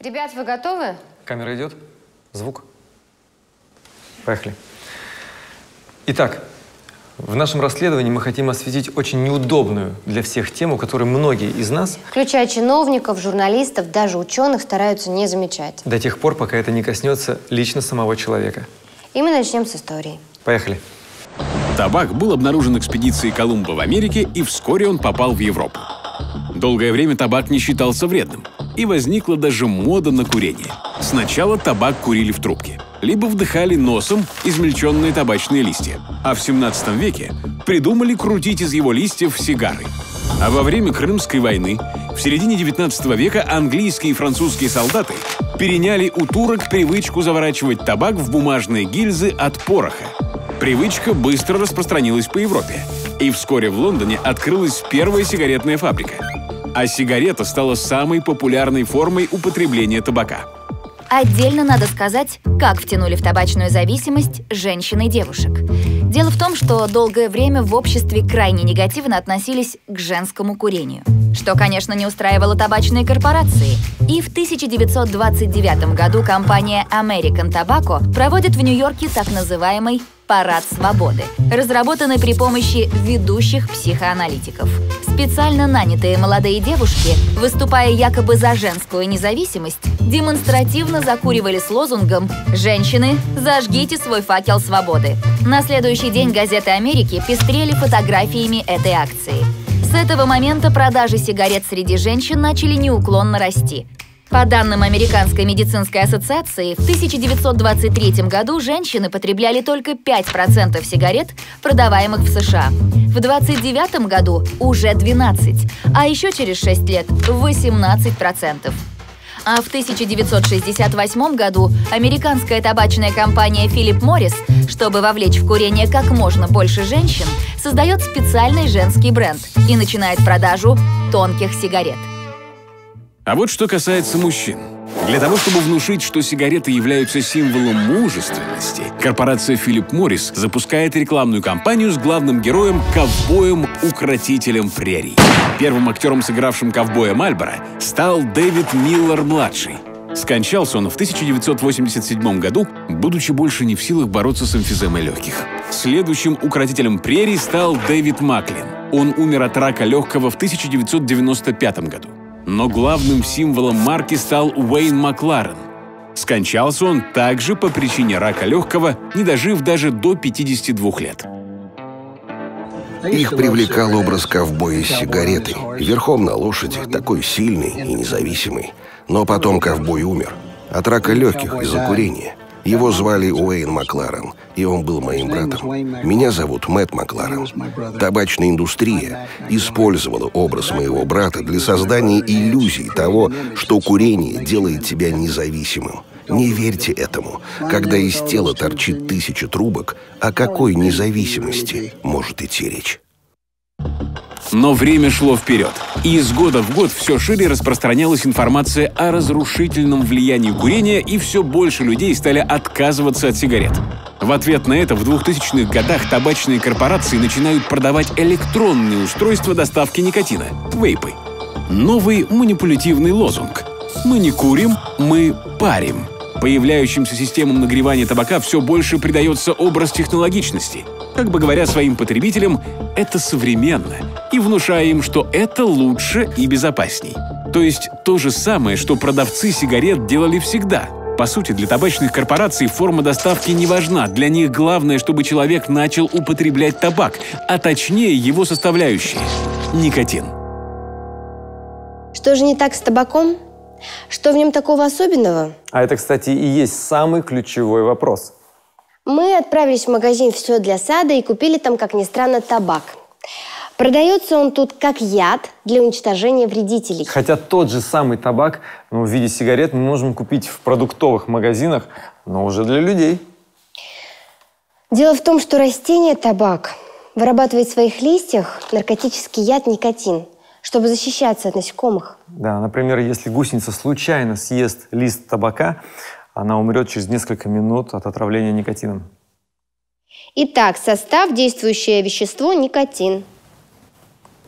Ребят, вы готовы? Камера идет? Звук? Поехали. Итак, в нашем расследовании мы хотим осветить очень неудобную для всех тему, которую многие из нас, включая чиновников, журналистов, даже ученых, стараются не замечать. До тех пор, пока это не коснется лично самого человека. И мы начнем с истории. Поехали. Табак был обнаружен экспедицией Колумба в Америке, и вскоре он попал в Европу. Долгое время табак не считался вредным, и возникла даже мода на курение. Сначала табак курили в трубке, либо вдыхали носом измельченные табачные листья. А в 17 веке придумали крутить из его листьев сигары. А во время Крымской войны в середине 19 века английские и французские солдаты переняли у турок привычку заворачивать табак в бумажные гильзы от пороха. Привычка быстро распространилась по Европе, и вскоре в Лондоне открылась первая сигаретная фабрика. А сигарета стала самой популярной формой употребления табака. Отдельно надо сказать, как втянули в табачную зависимость женщин и девушек. Дело в том, что долгое время в обществе крайне негативно относились к женскому курению, что, конечно, не устраивало табачные корпорации. И в 1929 году компания American Tobacco проводит в Нью-Йорке так называемый «Парад свободы», разработанный при помощи ведущих психоаналитиков. Специально нанятые молодые девушки, выступая якобы за женскую независимость, демонстративно закуривали с лозунгом «Женщины, зажгите свой факел свободы». На следующий день газеты Америки пестрели фотографиями этой акции. С этого момента продажи сигарет среди женщин начали неуклонно расти. По данным Американской медицинской ассоциации, в 1923 году женщины потребляли только 5% сигарет, продаваемых в США. В 1929 году уже 12%, а еще через 6 лет – 18%. А в 1968 году американская табачная компания Philip Morris, чтобы вовлечь в курение как можно больше женщин, создает специальный женский бренд и начинает продажу тонких сигарет. А вот что касается мужчин. Для того, чтобы внушить, что сигареты являются символом мужественности, корпорация Philip Morris запускает рекламную кампанию с главным героем – ковбоем-укротителем прерий. Первым актером, сыгравшим ковбоя Мальборо, стал Дэвид Миллер-младший. Скончался он в 1987 году, будучи больше не в силах бороться с эмфиземой легких. Следующим укротителем прерий стал Дэвид Маклин. Он умер от рака легкого в 1995 году. Но главным символом марки стал Уэйн Макларен. Скончался он также по причине рака легкого, не дожив даже до 52 лет. Их привлекал образ ковбоя с сигаретой, верхом на лошади, такой сильный и независимый. Но потом ковбой умер от рака легких из-за курения. Его звали Уэйн Макларен, и он был моим братом. Меня зовут Мэтт Макларен. Табачная индустрия использовала образ моего брата для создания иллюзий того, что курение делает тебя независимым. Не верьте этому. Когда из тела торчит 1000 трубок, о какой независимости может идти речь? Но время шло вперед, и из года в год все шире распространялась информация о разрушительном влиянии курения, и все больше людей стали отказываться от сигарет. В ответ на это в 2000-х годах табачные корпорации начинают продавать электронные устройства доставки никотина – вейпы. Новый манипулятивный лозунг – «Мы не курим, мы парим». Появляющимся системам нагревания табака все больше придается образ технологичности. Как бы говоря своим потребителям, это современно, и внушая им, что это лучше и безопасней. То есть то же самое, что продавцы сигарет делали всегда. По сути, для табачных корпораций форма доставки не важна. Для них главное, чтобы человек начал употреблять табак, а точнее его составляющие – никотин. Что же не так с табаком? Что в нем такого особенного? А это, кстати, и есть самый ключевой вопрос. Мы отправились в магазин «Все для сада» и купили там, как ни странно, табак. Продается он тут как яд для уничтожения вредителей. Хотя тот же самый табак, в виде сигарет мы можем купить в продуктовых магазинах, но уже для людей. Дело в том, что растение табак вырабатывает в своих листьях наркотический яд никотин, чтобы защищаться от насекомых. Да, например, если гусеница случайно съест лист табака, она умрет через несколько минут от отравления никотином. Итак, состав, действующее вещество – никотин.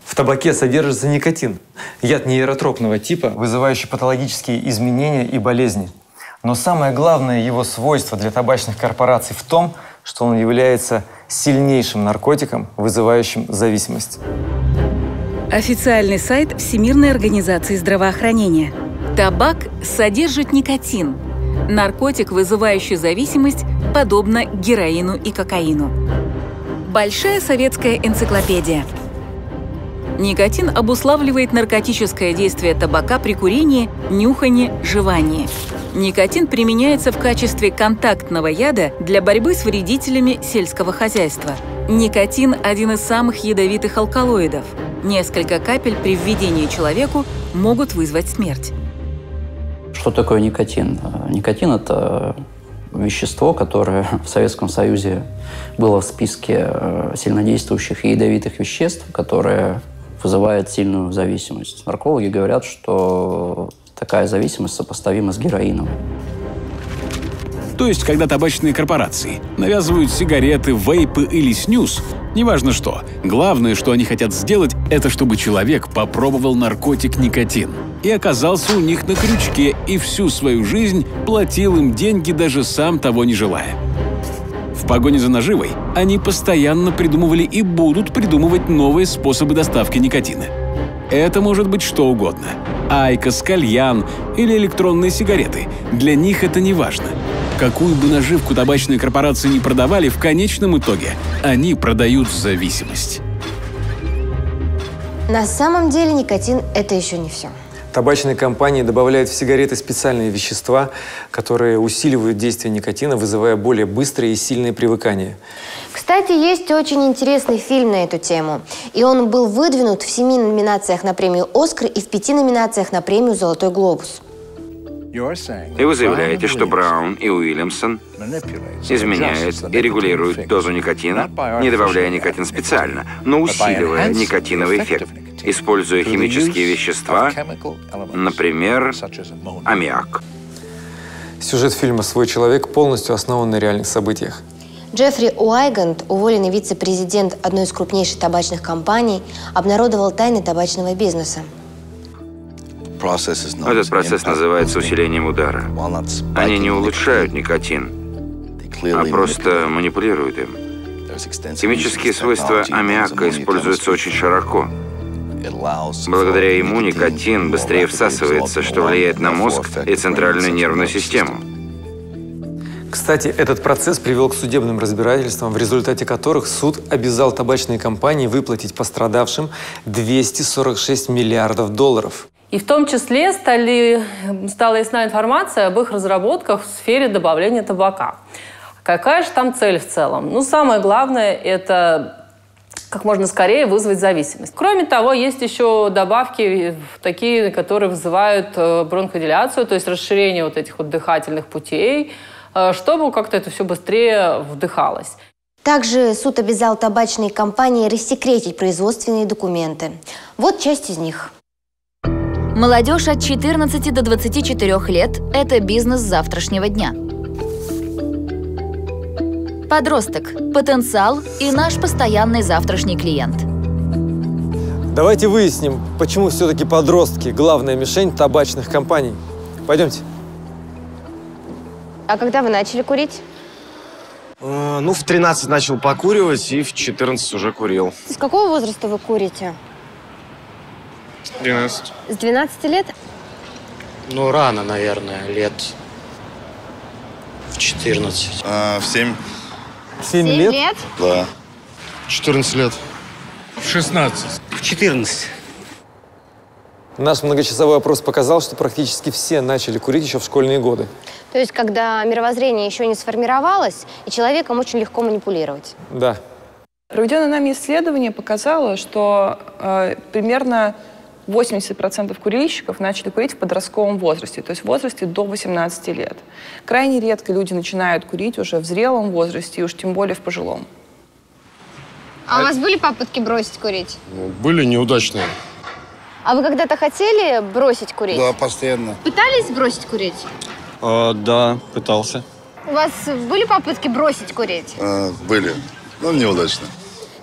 В табаке содержится никотин, яд нейротропного типа, вызывающий патологические изменения и болезни. Но самое главное его свойство для табачных корпораций в том, что он является сильнейшим наркотиком, вызывающим зависимость. Официальный сайт Всемирной организации здравоохранения. Табак содержит никотин. Наркотик, вызывающий зависимость, подобно героину и кокаину. Большая советская энциклопедия. Никотин обуславливает наркотическое действие табака при курении, нюхании, жевании. Никотин применяется в качестве контактного яда для борьбы с вредителями сельского хозяйства. Никотин – один из самых ядовитых алкалоидов. Несколько капель при введении человеку могут вызвать смерть. Что такое никотин? Никотин – это вещество, которое в Советском Союзе было в списке сильнодействующих и ядовитых веществ, которое вызывает сильную зависимость. Наркологи говорят, что такая зависимость сопоставима с героином. То есть, когда табачные корпорации навязывают сигареты, вейпы или снюс, неважно что, главное, что они хотят сделать, это чтобы человек попробовал наркотик никотин и оказался у них на крючке и всю свою жизнь платил им деньги, даже сам того не желая. В погоне за наживой они постоянно придумывали и будут придумывать новые способы доставки никотина. Это может быть что угодно. Айкос, кальян или электронные сигареты. Для них это не важно. Какую бы наживку табачные корпорации ни продавали, в конечном итоге они продают зависимость. На самом деле никотин – это еще не все. Табачные компании добавляют в сигареты специальные вещества, которые усиливают действие никотина, вызывая более быстрое и сильное привыкание. Кстати, есть очень интересный фильм на эту тему. И он был выдвинут в 7 номинациях на премию «Оскар» и в 5 номинациях на премию «Золотой глобус». И вы заявляете, что Браун и Уильямсон изменяют и регулируют дозу никотина, не добавляя никотин специально, но усиливая никотиновый эффект, используя химические вещества, например, аммиак. Сюжет фильма «Свой человек» полностью основан на реальных событиях. Джеффри Уайгант, уволенный вице-президент одной из крупнейших табачных компаний, обнародовал тайны табачного бизнеса. Этот процесс называется усилением удара. Они не улучшают никотин, а просто манипулируют им. Химические свойства аммиака используются очень широко. Благодаря ему никотин быстрее всасывается, что влияет на мозг и центральную нервную систему. Кстати, этот процесс привел к судебным разбирательствам, в результате которых суд обязал табачные компании выплатить пострадавшим 246 миллиардов долларов. И в том числе стала ясна информация об их разработках в сфере добавления табака. Какая же там цель в целом? Ну, самое главное – это как можно скорее вызвать зависимость. Кроме того, есть еще добавки такие, которые вызывают бронходиляцию, то есть расширение вот этих вот дыхательных путей, чтобы как-то это все быстрее вдыхалось. Также суд обязал табачные компании рассекретить производственные документы. Вот часть из них. Молодежь от 14 до 24 лет – это бизнес завтрашнего дня. Подросток – потенциал и наш постоянный завтрашний клиент. Давайте выясним, почему все-таки подростки – главная мишень табачных компаний. Пойдемте. А когда вы начали курить? Ну, в 13 начал покуривать и в 14 уже курил. С какого возраста вы курите? 12. С 12 лет? Ну, рано, наверное, лет в 14. В 7. 7 лет? Да. 14 лет. В 16. В 14. Наш многочасовой опрос показал, что практически все начали курить еще в школьные годы. То есть, когда мировоззрение еще не сформировалось, и человеком очень легко манипулировать. Да. Проведенное нами исследование показало, что примерно 80% курильщиков начали курить в подростковом возрасте, то есть в возрасте до 18 лет. Крайне редко люди начинают курить уже в зрелом возрасте, и уж тем более в пожилом. А у вас были попытки бросить курить? Ну, были неудачные. А вы когда-то хотели бросить курить? Да, постоянно. Пытались бросить курить? Да, пытался. У вас были попытки бросить курить? Были, но неудачно.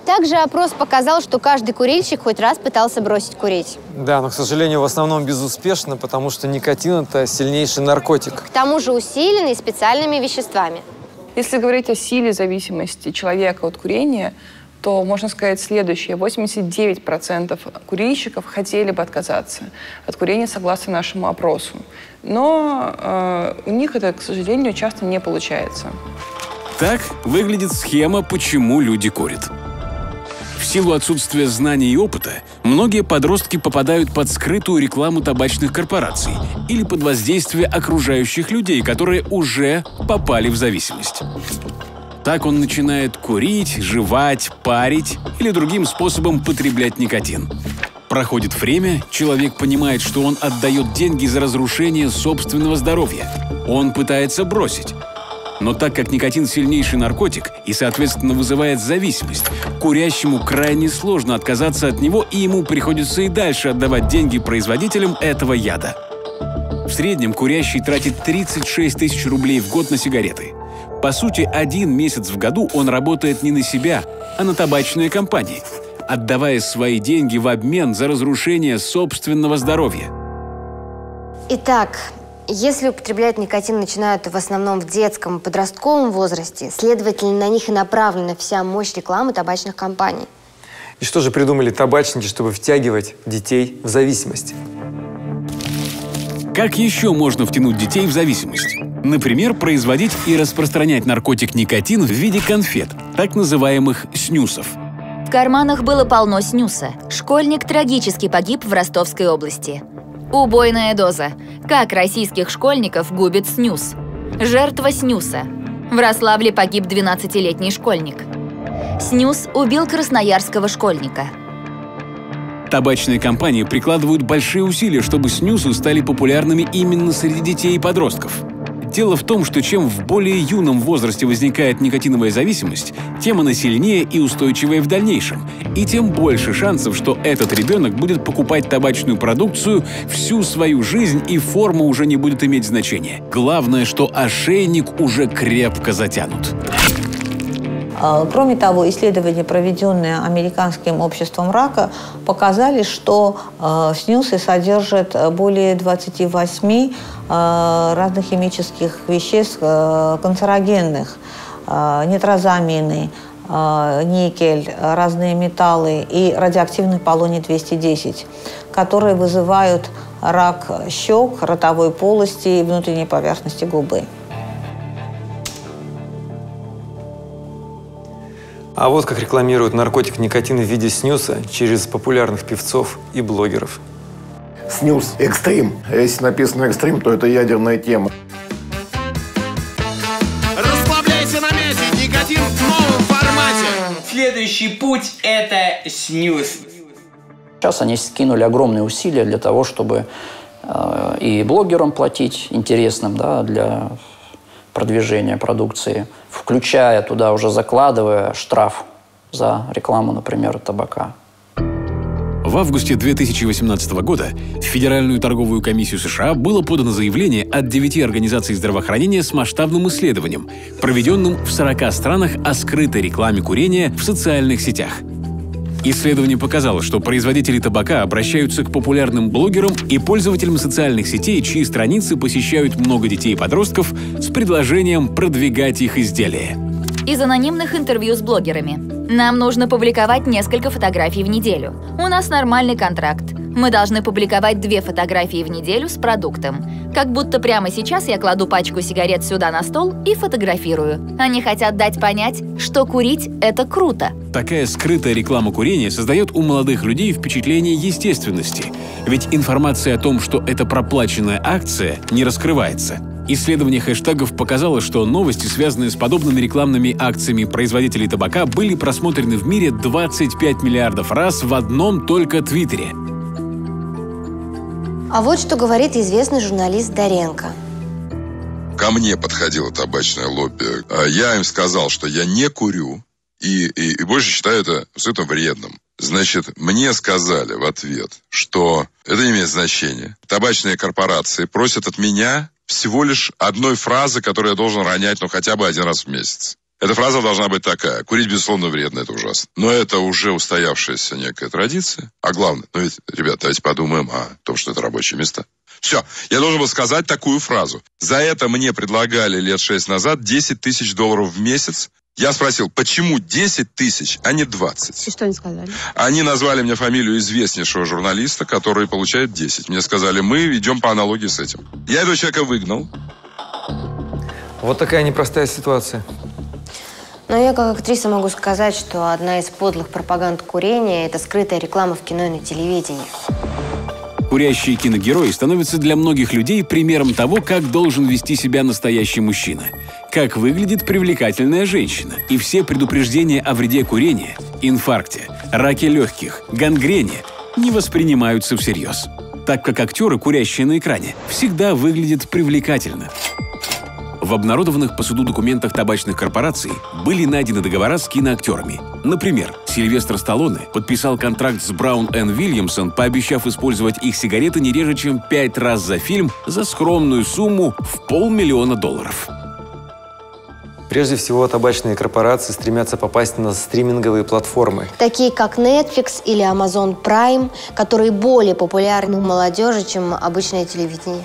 Также опрос показал, что каждый курильщик хоть раз пытался бросить курить. Да, но, к сожалению, в основном безуспешно, потому что никотин – это сильнейший наркотик. К тому же усиленный специальными веществами. Если говорить о силе зависимости человека от курения, то можно сказать следующее. 89% курильщиков хотели бы отказаться от курения согласно нашему опросу. Но у них это, к сожалению, часто не получается. Так выглядит схема, почему люди курят. В силу отсутствия знаний и опыта, многие подростки попадают под скрытую рекламу табачных корпораций или под воздействие окружающих людей, которые уже попали в зависимость. Так он начинает курить, жевать, парить или другим способом потреблять никотин. Проходит время, человек понимает, что он отдает деньги за разрушение собственного здоровья. Он пытается бросить. Но так как никотин сильнейший наркотик и, соответственно, вызывает зависимость, курящему крайне сложно отказаться от него, и ему приходится и дальше отдавать деньги производителям этого яда. В среднем курящий тратит 36 тысяч рублей в год на сигареты. По сути, 1 месяц в году он работает не на себя, а на табачные компании, отдавая свои деньги в обмен за разрушение собственного здоровья. Итак, если употреблять никотин начинают в основном в детском и подростковом возрасте, следовательно, на них и направлена вся мощь рекламы табачных компаний. И что же придумали табачники, чтобы втягивать детей в зависимость? Как еще можно втянуть детей в зависимость? Например, производить и распространять наркотик никотин в виде конфет, так называемых снюсов. В карманах было полно снюса. Школьник трагически погиб в Ростовской области. Убойная доза. Как российских школьников губит снюс. Жертва снюса. В Рославле погиб 12-летний школьник. Снюс убил красноярского школьника. Табачные компании прикладывают большие усилия, чтобы снюсы стали популярными именно среди детей и подростков. Дело в том, что чем в более юном возрасте возникает никотиновая зависимость, тем она сильнее и устойчивее в дальнейшем, и тем больше шансов, что этот ребенок будет покупать табачную продукцию всю свою жизнь, и форма уже не будет иметь значения. Главное, что ошейник уже крепко затянут. Кроме того, исследования, проведенные Американским обществом рака, показали, что снюсы содержат более 28 разных химических веществ канцерогенных, нитрозамины, никель, разные металлы и радиоактивный полоний-210, которые вызывают рак щек, ротовой полости и внутренней поверхности губы. А вот как рекламируют наркотик никотин в виде снюса через популярных певцов и блогеров. Снюс экстрим. Если написано экстрим, то это ядерная тема. Расслабляйся на мясе, никотин в новом формате. Следующий путь – это снюс. Сейчас они скинули огромные усилия для того, чтобы и блогерам платить интересным, да, для продвижения продукции, включая туда, уже закладывая штраф за рекламу, например, табака. В августе 2018 года в Федеральную торговую комиссию США было подано заявление от 9 организаций здравоохранения с масштабным исследованием, проведенным в 40 странах о скрытой рекламе курения в социальных сетях. Исследование показало, что производители табака обращаются к популярным блогерам и пользователям социальных сетей, чьи страницы посещают много детей и подростков, с предложением продвигать их изделия. Из анонимных интервью с блогерами. Нам нужно публиковать несколько фотографий в неделю. У нас нормальный контракт. Мы должны публиковать 2 фотографии в неделю с продуктом. Как будто прямо сейчас я кладу пачку сигарет сюда на стол и фотографирую. Они хотят дать понять, что курить – это круто. Такая скрытая реклама курения создает у молодых людей впечатление естественности. Ведь информация о том, что это проплаченная акция, не раскрывается. Исследование хэштегов показало, что новости, связанные с подобными рекламными акциями производителей табака, были просмотрены в мире 25 миллиардов раз в одном только Твиттере. А вот что говорит известный журналист Доренко. Ко мне подходило табачное лобби. Я им сказал, что я не курю и больше считаю это абсолютно вредным. Значит, мне сказали в ответ, что это не имеет значения. Табачные корпорации просят от меня всего лишь одной фразы, которую я должен ронять, хотя бы 1 раз в месяц. Эта фраза должна быть такая. Курить, безусловно, вредно, это ужасно. Но это уже устоявшаяся некая традиция. А главное, ну ведь, ребята, давайте подумаем о том, что это рабочие места. Все, я должен был сказать такую фразу. За это мне предлагали лет 6 назад $10 тысяч в месяц. Я спросил, почему 10 тысяч, а не 20? И что они сказали? Они назвали мне фамилию известнейшего журналиста, который получает 10. Мне сказали, мы идем по аналогии с этим. Я этого человека выгнал. Вот такая непростая ситуация. Но я как актриса могу сказать, что одна из подлых пропаганд курения – это скрытая реклама в кино и на телевидении. Курящие киногерои становятся для многих людей примером того, как должен вести себя настоящий мужчина, как выглядит привлекательная женщина. И все предупреждения о вреде курения, инфаркте, раке легких, гангрене не воспринимаются всерьез, так как актеры, курящие на экране, всегда выглядят привлекательно. В обнародованных по суду документах табачных корпораций были найдены договора с киноактерами. Например, Сильвестр Сталлоне подписал контракт с Браун Энн Вильямсон, пообещав использовать их сигареты не реже, чем 5 раз за фильм за скромную сумму в $500 000. Прежде всего, табачные корпорации стремятся попасть на стриминговые платформы. Такие как Netflix или Amazon Prime, которые более популярны у молодежи, чем обычное телевидение.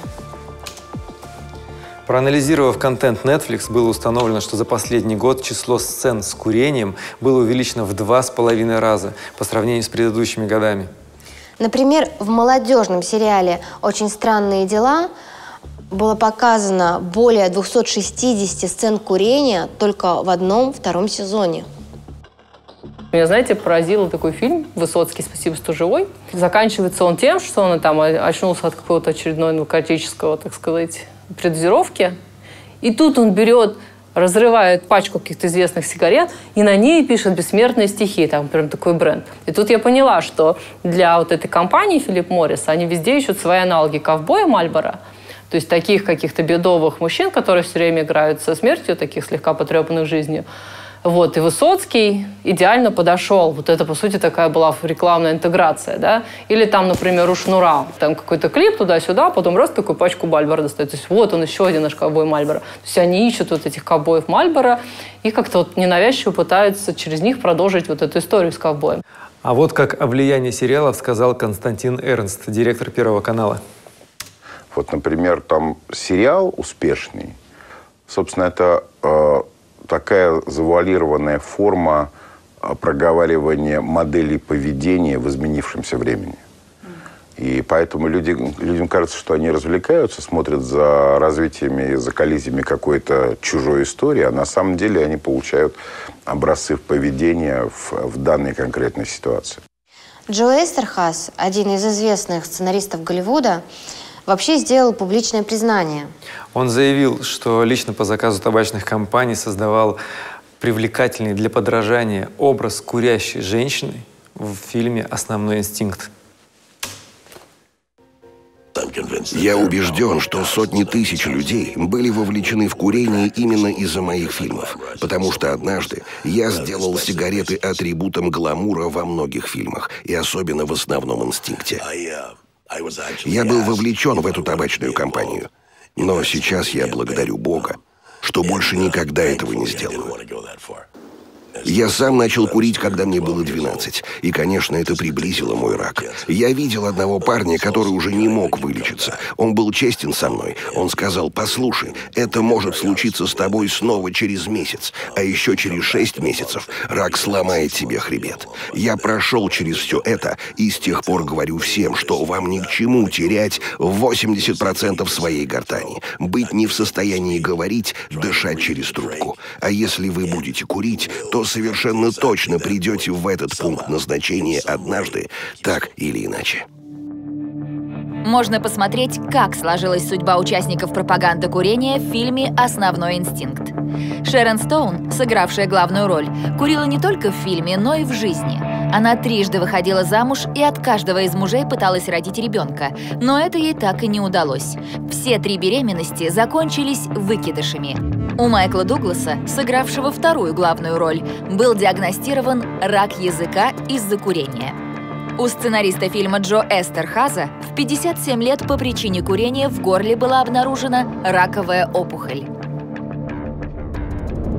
Проанализировав контент Netflix, было установлено, что за последний год число сцен с курением было увеличено в 2,5 раза по сравнению с предыдущими годами. Например, в молодежном сериале «Очень странные дела» было показано более 260 сцен курения только в одном-втором сезоне. Меня, знаете, поразил такой фильм «Высоцкий. Спасибо, что живой». Заканчивается он тем, что он там очнулся от какого-то очередного наркотического, так сказать, предозировки. И тут он берет, разрывает пачку каких-то известных сигарет и на ней пишет бессмертные стихи. Там прям такой бренд. И тут я поняла, что для вот этой компании Филипп Моррис они везде ищут свои аналоги ковбоя Мальборо. То есть таких каких-то бедовых мужчин, которые все время играют со смертью, таких слегка потрепанных жизнью. Вот, и Высоцкий идеально подошел. Вот это, по сути, такая была рекламная интеграция, да? Или там, например, у Шнура. Там какой-то клип туда-сюда, потом раз такую пачку Мальборо достает. То есть вот он, еще один наш ковбой Мальборо. То есть они ищут вот этих ковбоев Мальборо и как-то вот ненавязчиво пытаются через них продолжить вот эту историю с ковбоем. А вот как о влиянии сериалов сказал Константин Эрнст, директор Первого канала. Вот, например, там сериал успешный. Собственно, это такая завуалированная форма проговаривания моделей поведения в изменившемся времени. И поэтому людям кажется, что они развлекаются, смотрят за развитиями, за коллизиями какой-то чужой истории, а на самом деле они получают образцы поведения в данной конкретной ситуации. Джо Эстерхаз, один из известных сценаристов Голливуда, вообще сделал публичное признание. Он заявил, что лично по заказу табачных компаний создавал привлекательный для подражания образ курящей женщины в фильме «Основной инстинкт». Я убежден, что сотни тысяч людей были вовлечены в курение именно из-за моих фильмов, потому что однажды я сделал сигареты атрибутом гламура во многих фильмах, и особенно в «Основном инстинкте». Я был вовлечен в эту табачную компанию, но сейчас я благодарю Бога, что больше никогда этого не сделаю. Я сам начал курить, когда мне было 12, и, конечно, это приблизило мой рак. Я видел одного парня, который уже не мог вылечиться. Он был честен со мной. Он сказал: «Послушай, это может случиться с тобой снова через месяц, а еще через 6 месяцев рак сломает тебе хребет». Я прошел через все это, и с тех пор говорю всем, что вам ни к чему терять 80% своей гортани, быть не в состоянии говорить, дышать через трубку. А если вы будете курить, то совершенно точно придете в этот пункт назначения однажды, так или иначе. Можно посмотреть, как сложилась судьба участников пропаганды курения в фильме «Основной инстинкт». Шерон Стоун, сыгравшая главную роль, курила не только в фильме, но и в жизни. Она трижды выходила замуж и от каждого из мужей пыталась родить ребенка, но это ей так и не удалось. Все 3 беременности закончились выкидышами. У Майкла Дугласа, сыгравшего вторую главную роль, был диагностирован рак языка из-за курения. У сценариста фильма Джо Эстерхаза в 57 лет по причине курения в горле была обнаружена раковая опухоль.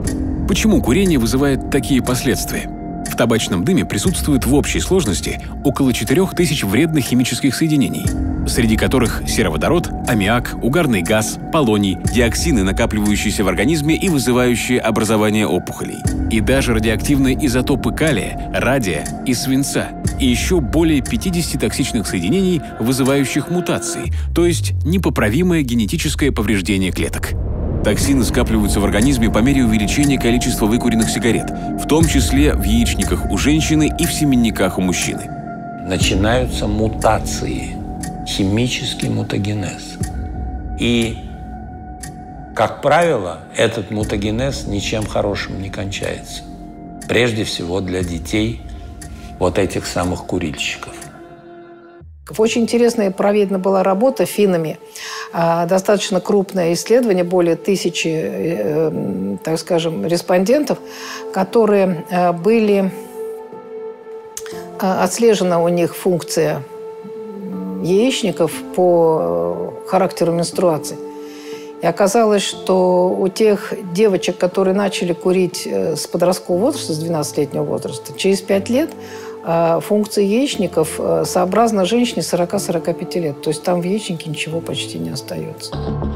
Почему курение вызывает такие последствия? В табачном дыме присутствует в общей сложности около 4000 вредных химических соединений, среди которых сероводород, аммиак, угарный газ, полоний, диоксины, накапливающиеся в организме и вызывающие образование опухолей, и даже радиоактивные изотопы калия, радия и свинца, и еще более 50 токсичных соединений, вызывающих мутации, то есть непоправимое генетическое повреждение клеток. Токсины скапливаются в организме по мере увеличения количества выкуренных сигарет, в том числе в яичниках у женщины и в семенниках у мужчины. Начинаются мутации, химический мутагенез. И, как правило, этот мутагенез ничем хорошим не кончается. Прежде всего для детей вот этих самых курильщиков. Очень интересная проведена была работа финнами. Достаточно крупное исследование, более 1000, так скажем, респондентов, которые были... Отслежена у них функция яичников по характеру менструации. И оказалось, что у тех девочек, которые начали курить с подросткового возраста, с 12-летнего возраста, через 5 лет функции яичников сообразна женщине 40-45 лет. То есть там в яичнике ничего почти не остается.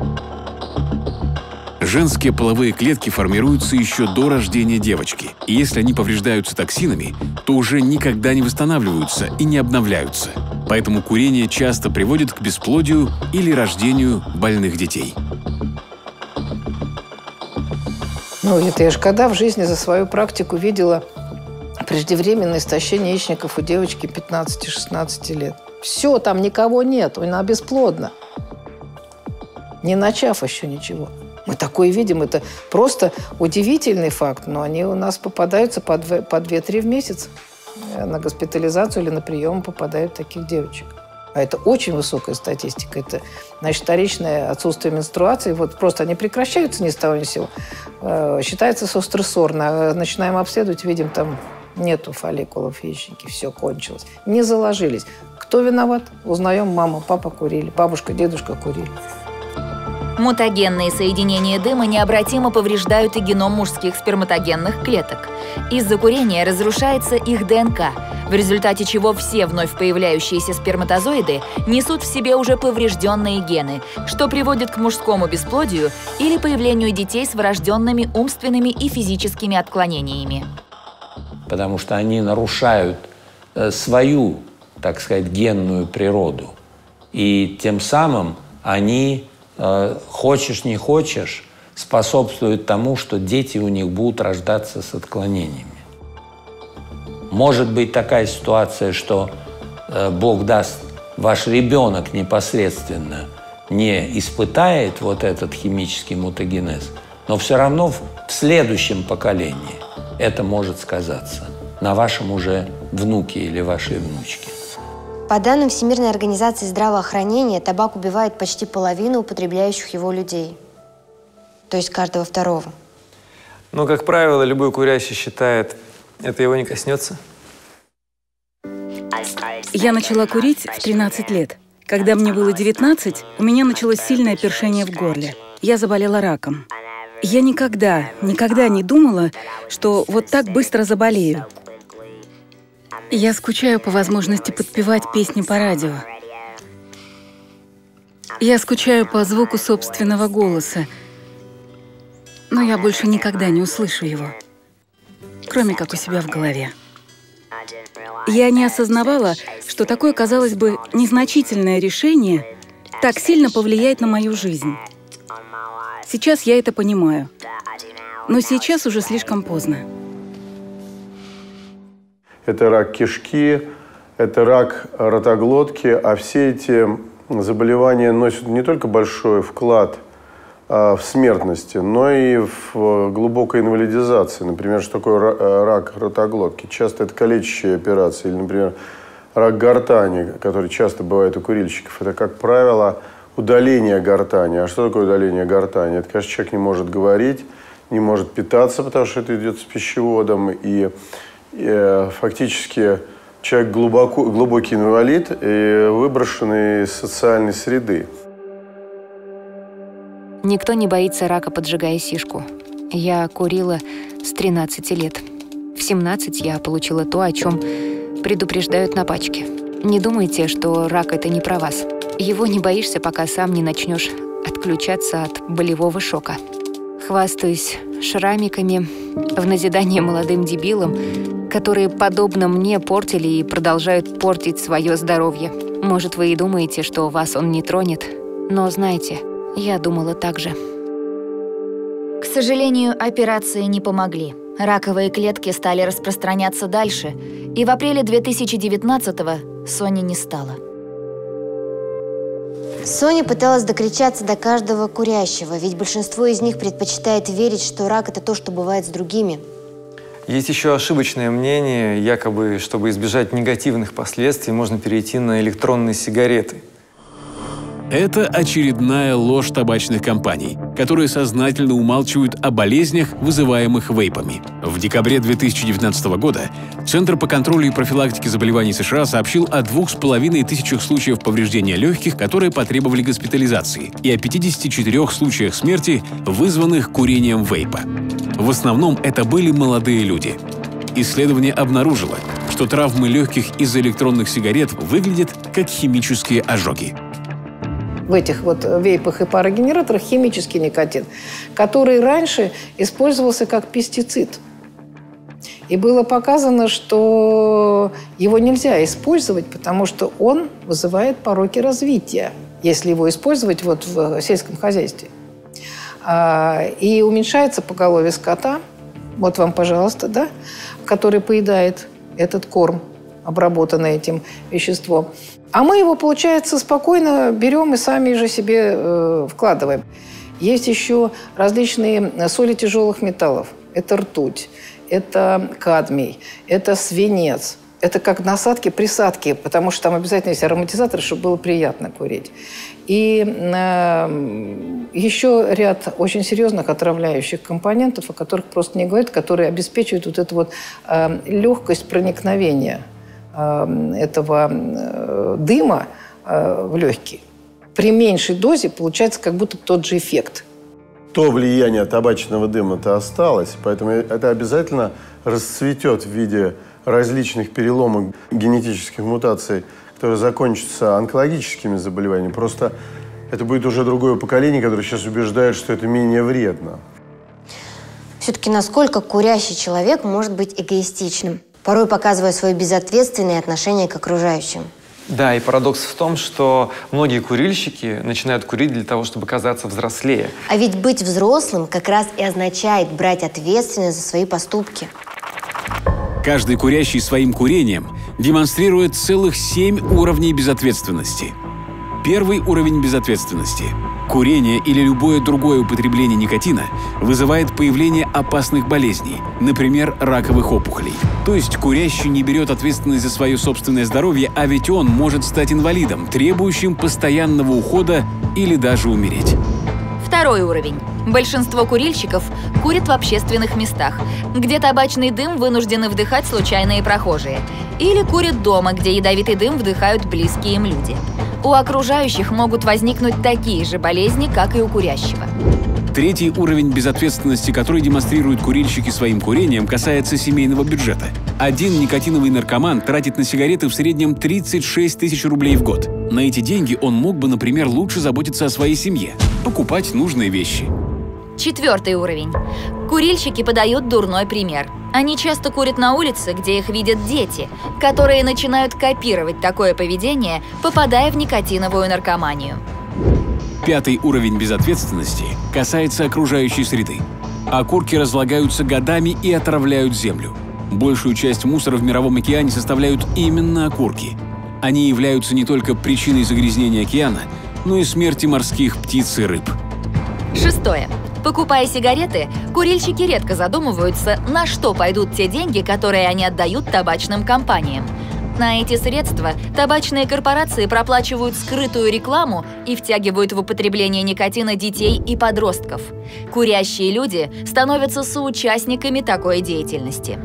Женские половые клетки формируются еще до рождения девочки. И если они повреждаются токсинами, то уже никогда не восстанавливаются и не обновляются. Поэтому курение часто приводит к бесплодию или рождению больных детей. Ну, это я же когда в жизни за свою практику видела преждевременное истощение яичников у девочки 15-16 лет. Все, там никого нет, она бесплодна. Не начав еще ничего. Мы такое видим, это просто удивительный факт, но они у нас попадаются по 2-3 в месяц. На госпитализацию или на прием попадают таких девочек. А это очень высокая статистика. Это, значит, вторичное отсутствие менструации. Вот просто они прекращаются ни с того ни с сего. Считается сострессорно. Начинаем обследовать, видим, там нету фолликулов в яичнике, все кончилось. Не заложились. Кто виноват? Узнаем, мама, папа курили, бабушка, дедушка курили. Мутагенные соединения дыма необратимо повреждают и геном мужских сперматогенных клеток. Из-за курения разрушается их ДНК, в результате чего все вновь появляющиеся сперматозоиды несут в себе уже поврежденные гены, что приводит к мужскому бесплодию или появлению детей с врожденными умственными и физическими отклонениями. Потому что они нарушают свою, так сказать, генную природу. И тем самым они, хочешь не хочешь, способствуют тому, что дети у них будут рождаться с отклонениями. Может быть такая ситуация, что Бог даст, ваш ребенок непосредственно не испытает вот этот химический мутагенез, но все равно в следующем поколении это может сказаться на вашем уже внуке или вашей внучке. По данным Всемирной организации здравоохранения, табак убивает почти половину употребляющих его людей. То есть каждого второго. Но, как правило, любой курящий считает, это его не коснется. Я начала курить в 13 лет. Когда мне было 19, у меня началось сильное першение в горле. Я заболела раком. Я никогда не думала, что вот так быстро заболею. Я скучаю по возможности подпевать песни по радио. Я скучаю по звуку собственного голоса, но я больше никогда не услышу его, кроме как у себя в голове. Я не осознавала, что такое, казалось бы, незначительное решение так сильно повлияет на мою жизнь. Сейчас я это понимаю, но сейчас уже слишком поздно. Это рак кишки, это рак ротоглотки, а все эти заболевания носят не только большой вклад в смертности, но и в глубокой инвалидизации. Например, что такое рак ротоглотки? Часто это калечащие операции. Или, например, рак гортани, который часто бывает у курильщиков. Это, как правило, удаление гортани. А что такое удаление гортани? Это, конечно, человек не может говорить, не может питаться, потому что это идет с пищеводом. И фактически человек глубокий инвалид и выброшенный из социальной среды. Никто не боится рака, поджигая сишку. Я курила с 13 лет. В 17 я получила то, о чем предупреждают на пачке. Не думайте, что рак — это не про вас. Его не боишься, пока сам не начнешь отключаться от болевого шока. Хвастаюсь шрамиками в назидание молодым дебилам, которые, подобно мне, портили и продолжают портить свое здоровье. Может, вы и думаете, что вас он не тронет, но знайте, я думала так же. К сожалению, операции не помогли. Раковые клетки стали распространяться дальше, и в апреле 2019-го Сони не стало. Соня пыталась докричаться до каждого курящего, ведь большинство из них предпочитает верить, что рак – это то, что бывает с другими. Есть еще ошибочное мнение, якобы, чтобы избежать негативных последствий, можно перейти на электронные сигареты. Это очередная ложь табачных компаний, которые сознательно умалчивают о болезнях, вызываемых вейпами. В декабре 2019 года Центр по контролю и профилактике заболеваний США сообщил о 2500 случаях повреждения легких, которые потребовали госпитализации, и о 54 случаях смерти, вызванных курением вейпа. В основном это были молодые люди. Исследование обнаружило, что травмы легких из-за электронных сигарет выглядят как химические ожоги. В этих вот вейпах и парогенераторах химический никотин, который раньше использовался как пестицид. И было показано, что его нельзя использовать, потому что он вызывает пороки развития, если его использовать вот в сельском хозяйстве. И уменьшается поголовье скота, вот вам, пожалуйста, да, который поедает этот корм, обработанный этим веществом. А мы его, получается, спокойно берем и сами же себе вкладываем. Есть еще различные соли тяжелых металлов. Это ртуть, это кадмий, это свинец. Это как насадки, присадки, потому что там обязательно есть ароматизаторы, чтобы было приятно курить. И еще ряд очень серьезных отравляющих компонентов, о которых просто не говорят, которые обеспечивают вот эту вот легкость проникновения этого дыма в легкие. При меньшей дозе получается как будто тот же эффект. То влияние табачного дыма-то осталось, поэтому это обязательно расцветет в виде различных переломов, генетических мутаций, которые закончатся онкологическими заболеваниями. Просто это будет уже другое поколение, которое сейчас убеждает, что это менее вредно. Все-таки насколько курящий человек может быть эгоистичным, порой показывая свое безответственное отношение к окружающим? Да, и парадокс в том, что многие курильщики начинают курить для того, чтобы казаться взрослее. А ведь быть взрослым как раз и означает брать ответственность за свои поступки. Каждый курящий своим курением демонстрирует целых 7 уровней безответственности. Первый уровень безответственности. Курение или любое другое употребление никотина вызывает появление опасных болезней, например, раковых опухолей. То есть курящий не берет ответственность за свое собственное здоровье, а ведь он может стать инвалидом, требующим постоянного ухода или даже умереть. Второй уровень. Большинство курильщиков курят в общественных местах, где табачный дым вынуждены вдыхать случайные прохожие. Или курят дома, где ядовитый дым вдыхают близкие им люди. У окружающих могут возникнуть такие же болезни, как и у курящего. Третий уровень безответственности, который демонстрируют курильщики своим курением, касается семейного бюджета. Один никотиновый наркоман тратит на сигареты в среднем 36 тысяч рублей в год. На эти деньги он мог бы, например, лучше заботиться о своей семье, покупать нужные вещи. Четвертый уровень. Курильщики подают дурной пример. Они часто курят на улице, где их видят дети, которые начинают копировать такое поведение, попадая в никотиновую наркоманию. Пятый уровень безответственности касается окружающей среды. Окурки разлагаются годами и отравляют землю. Большую часть мусора в мировом океане составляют именно окурки. Они являются не только причиной загрязнения океана, но и смерти морских птиц и рыб. Шестое. Покупая сигареты, курильщики редко задумываются, на что пойдут те деньги, которые они отдают табачным компаниям. На эти средства табачные корпорации проплачивают скрытую рекламу и втягивают в употребление никотина детей и подростков. Курящие люди становятся соучастниками такой деятельности.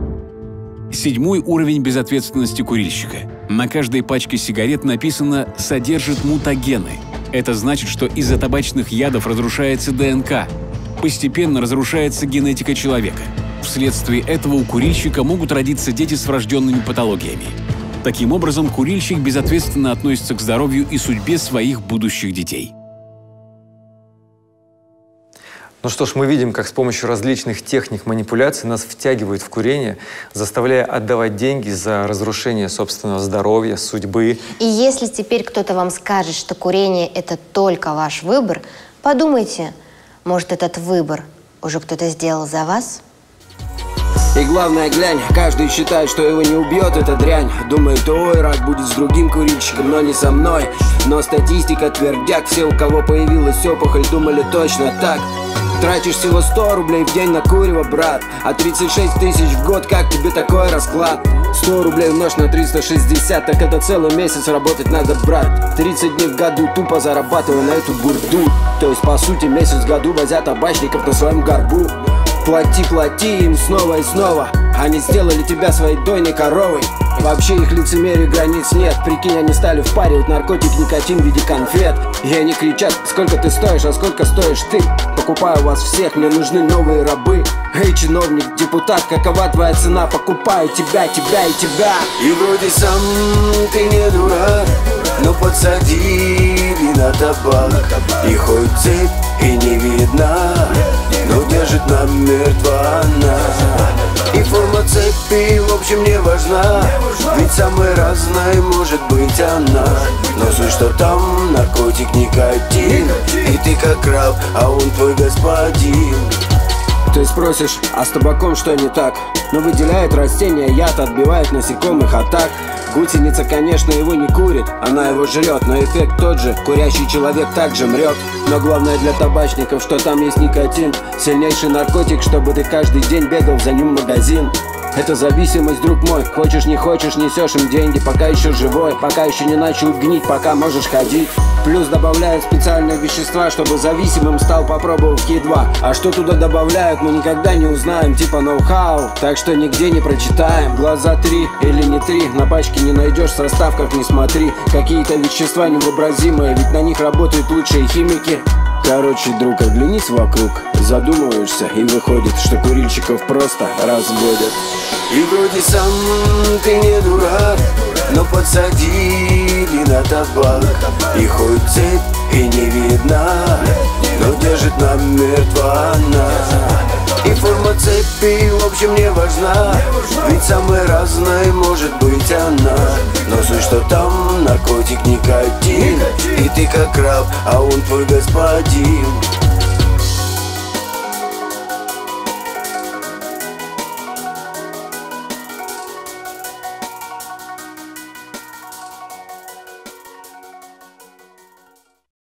Седьмой уровень безответственности курильщика. На каждой пачке сигарет написано «содержит мутагены». Это значит, что из-за табачных ядов разрушается ДНК. Постепенно разрушается генетика человека. Вследствие этого у курильщика могут родиться дети с врожденными патологиями. Таким образом, курильщик безответственно относится к здоровью и судьбе своих будущих детей. Ну что ж, мы видим, как с помощью различных техник манипуляций нас втягивают в курение, заставляя отдавать деньги за разрушение собственного здоровья, судьбы. И если теперь кто-то вам скажет, что курение – это только ваш выбор, подумайте, может, этот выбор уже кто-то сделал за вас? И главное, глянь, каждый считает, что его не убьет эта дрянь. Думает, ой, рак будет с другим курильщиком, но не со мной. Но статистика твердяк, все, у кого появилась опухоль, думали точно так. Тратишь всего 100 рублей в день на курево, брат, а 36 тысяч в год, как тебе такой расклад? 100 рублей умножь на 360, так это целый месяц работать надо, брат. 30 дней в году тупо зарабатывая на эту бурду. То есть, по сути, месяц в году возят табачников на своем горбу. Плати, плати им снова и снова. Они сделали тебя своей дойной коровой. Вообще их лицемерию границ нет. Прикинь, они стали впаривать наркотик, никотин в виде конфет. И они кричат, сколько ты стоишь, а сколько стоишь ты. Покупаю вас всех, мне нужны новые рабы. Эй, чиновник, депутат, какова твоя цена? Покупаю тебя, тебя и тебя. И вроде сам ты не дурак, но подсадили на табак. И хоть цепь и не видна, но держит намертво она. И форма цепи, в общем, не важна, ведь самой разной может быть она. Но суть, что там наркотик, никотин, и ты как раб, а он твой господин. Ты спросишь, а с табаком что не так? Но выделяет растение яд, отбивает насекомых атак. Гусеница, конечно, его не курит, она его жрет, но эффект тот же, курящий человек также мрет. Но главное для табачников, что там есть никотин, сильнейший наркотик, чтобы ты каждый день бегал за ним в магазин. Это зависимость, друг мой, хочешь не хочешь, несешь им деньги, пока еще живой, пока еще не начал гнить, пока можешь ходить. Плюс добавляют специальные вещества, чтобы зависимым стал, попробовав едва. А что туда добавляют, мы никогда не узнаем, типа ноу-хау, так что нигде не прочитаем. Глаза 3 или не 3, на пачке не найдешь, в составках не смотри. Какие-то вещества невообразимые, ведь на них работают лучшие химики. Короче, друг, оглянись вокруг, задумываешься, и выходит, что курильщиков просто разводят. И вроде сам ты не дурак, но подсадили на табак. И хоть цепь и не видна, но держит намертво она. И форма цепи, в общем, не важна, ведь самой разной может быть она. Но суть, что там наркотик, никотин, и ты как раб, а он твой господин.